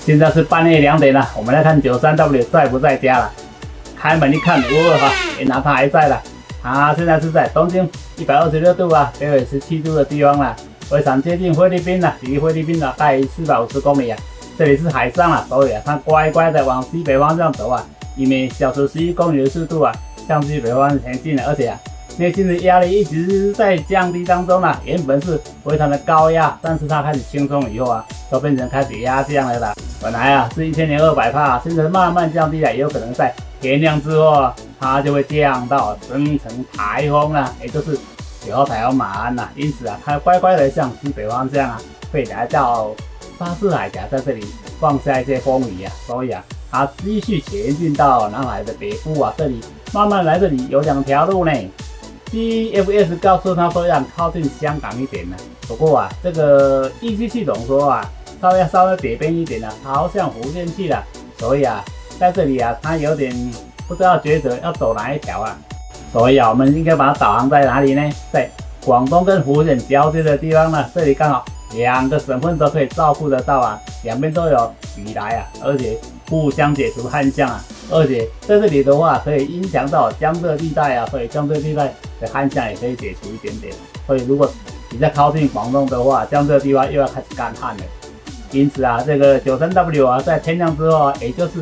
现在是半夜2点了，我们来看93W 在不在家了。开门一看，哇，原来他还在了。他现在是在东经126度啊，北纬17度的地方了，非常接近菲律宾了，离菲律宾大概450公里啊。这里是海上了，所以啊，他乖乖的往西北方向走啊，以每小时11公里的速度啊，向西北方向前进了，而且啊，内心的压力一直在降低当中啊，原本是非常的高压，但是它开始轻松以后啊，都变成开始压降了啦。本来啊是1200帕，现在慢慢降低了，也有可能在天亮之后啊，它就会降到生成台风了，也就是9号台风马鞍了。因此啊，它乖乖的向西北方向啊，会来到巴士海峡，在这里放下一些风雨啊，所以啊，它继续前进到南海的北部啊，这里慢慢来，这里有2条路呢。GFS 告诉他说要靠近香港一点呢，不过啊，这个预期系统说啊，稍微北边一点呢，朝向福建去了，所以啊，在这里啊，他有点不知道抉择要走哪一条啊，所以啊，我们应该把它导航在哪里呢？在广东跟福建交界的地方呢，这里刚好2个省份都可以照顾得到啊，两边都有雨来啊，而且互相解除旱象啊，而且在这里的话可以影响到江浙地带啊，所以江浙地带的旱象也可以解除一点点。所以如果你在靠近广东的话，江浙地方又要开始干旱了。因此啊，这个93W 啊，在天亮之后啊，也就是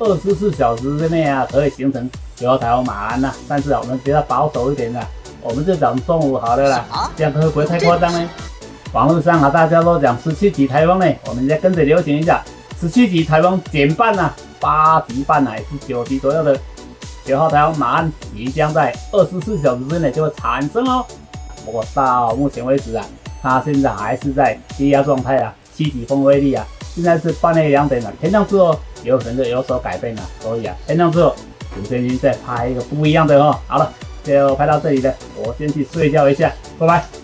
24小时之内啊，可以形成9号台风马鞍呐。但是啊，我们比较保守一点的，我们就讲中午好了啦，这样会不会太夸张呢？网络上啊，大家都讲17级台风呢，我们再跟着流行一下，17级台风减半啊，8级半啊，也是9级左右的9号台风马鞍，即将在24小时之内就会产生哦。不过到目前为止啊，它现在还是在低压状态啊，7级风威力啊，现在是半夜2点了，天亮之后有可能有所改变了，所以啊，天亮之后主持人再拍一个不一样的哦。好了，就拍到这里了，我先去睡觉一下，拜拜。